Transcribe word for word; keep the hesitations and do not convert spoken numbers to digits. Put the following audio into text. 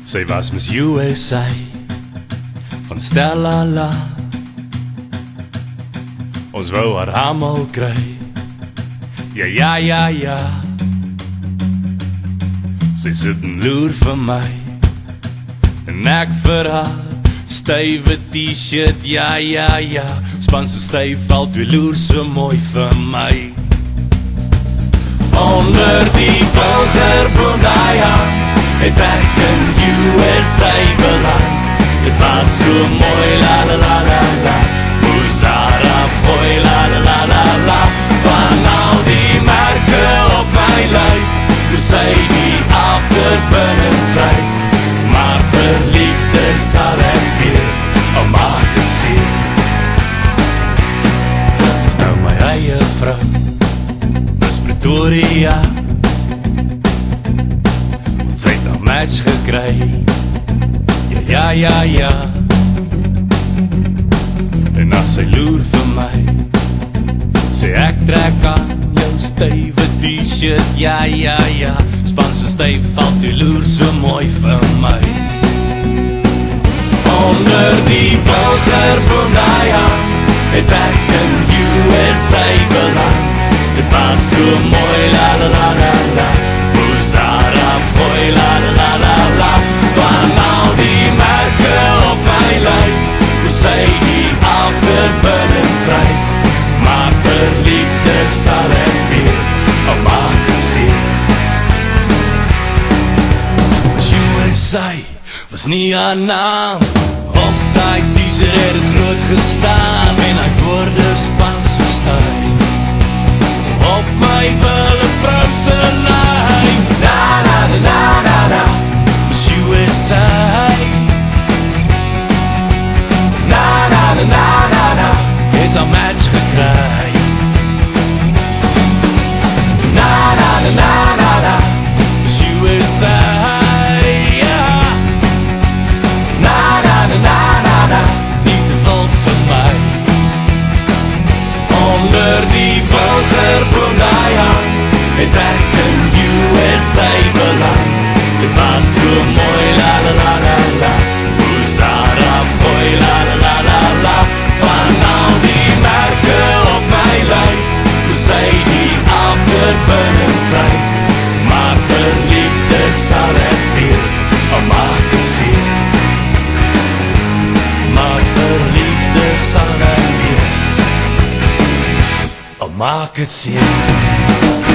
Sy was Miss U S A van Stella La. Ons wou haar almal kry. Ja, ja, ja, ja. Sy sit en loer vir my en ek vir haar. Stywe t-shirt, ja, ja, ja. Span so styf, al twee loer so mooi vir my. Onder die wilgerboom daai hand het ek in U S A beland. Het was so mooi, la la la la la. Moes haar afgooi, la la la la la. Van al die merke op my lyf, moes sy die afterbinnen vryf. Maar verliefde sal ek weer, al maak het seer. Sy is nou my eie vrou, Miss Pretoria. Want sy het 'n match gekry, ja, ja, ja, ja. En as sy loer vir my, sê ek trek aan jou stywe t-shirt, ja, ja, ja. Span so styf, val toe loer so mooi vir my. Onder die wilgerboom daai hand het ek in U S A beland. Het was so mooi, la la la la la. Moes haar afgooi, la la la la la. Van al die merke op my lyf, moes sy die afterbinnen vryf. Maar verliefde sal ek weer, al maak het seer. Miss U S A was nie haar naam. Op die teaser het het groot gestaan en hy woorde span so styf. Op my wille vrou se lyn, na na na na na na. Miss U S A, na na na na na na. Het 'n match gekry, na na na na na na. Miss U S A, yeah. Na na na na na na. Nie te wild vir my. Onder die wilgerboom daai hand het ek in U S A beland. Het was so mooi, la la la la la. Moes haar afgooi, la la la la la. Van al die merke op my lyf, moes sy die afterbinnen vryf. Maar verliefde sal ek weer, al maak het seer. Maar verliefde sal ek weer, al maak het seer.